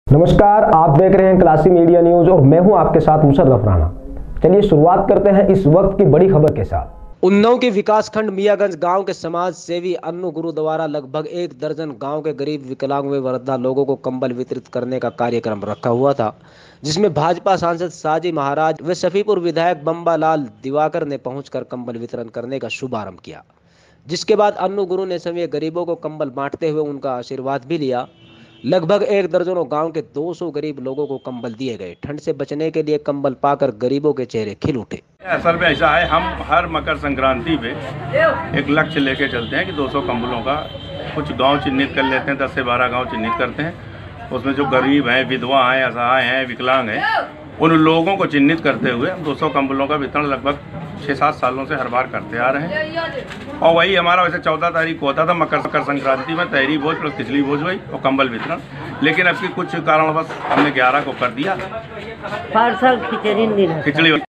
नमस्कार, आप देख रहे हैं क्लासी मीडिया न्यूज और मैं हूं आपके साथ मुशर्रफ राणा। चलिए शुरुआत करते हैं इस वक्त की बड़ी खबर के साथ। उन्नाव के विकासखंड मियागंज गांव के समाज सेवी अन्नू गुरु द्वारा लगभग 1 दर्जन गांव के गरीब, विकलांग व वृद्धा लोगों को कंबल वितरित करने का कार्यक्रम रखा हुआ था, जिसमें भाजपा सांसद साजी महाराज व शफीपुर विधायक बम्बालाल दिवाकर ने पहुंचकर कंबल वितरण करने का शुभारंभ किया। जिसके बाद अन्नू गुरु ने सभी गरीबों को कंबल बांटते हुए उनका आशीर्वाद भी लिया। लगभग 1 दर्जनों गांव के 200 गरीब लोगों को कंबल दिए गए। ठंड से बचने के लिए कंबल पाकर गरीबों के चेहरे खिल उठे। असल में ऐसा है, हम हर मकर संक्रांति पे एक लक्ष्य लेके चलते हैं कि 200 कंबलों का कुछ गांव चिन्हित कर लेते हैं। 10 से 12 गांव चिन्हित करते हैं। उसमें जो गरीब हैं, विधवा हैं, असहाय हैं, विकलांग हैं, उन लोगों को चिन्हित करते हुए हम 200 कंबलों का वितरण लगभग 6-7 सालों से हर बार करते आ रहे हैं। और वही हमारा वैसे 14 तारीख को होता था मकर संक्रांति में, तहरी भोज प्लस खिचड़ी भोज हुई और कंबल वितरण। लेकिन अब की कुछ कारणवश हमने 11 को कर दिया। खिचड़ी